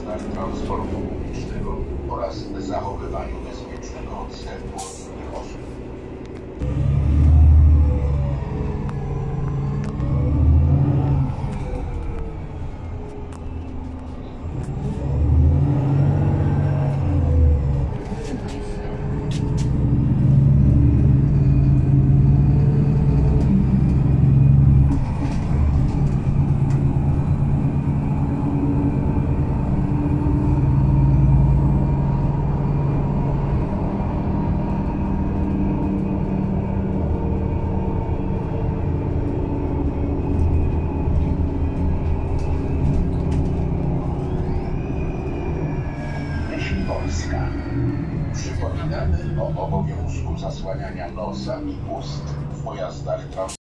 pojazdach transportu publicznego oraz zachowywaniu bezpiecznego odstępu od innych osób. Polska. Przypominamy o obowiązku zasłaniania nosa i ust w pojazdach transportowych.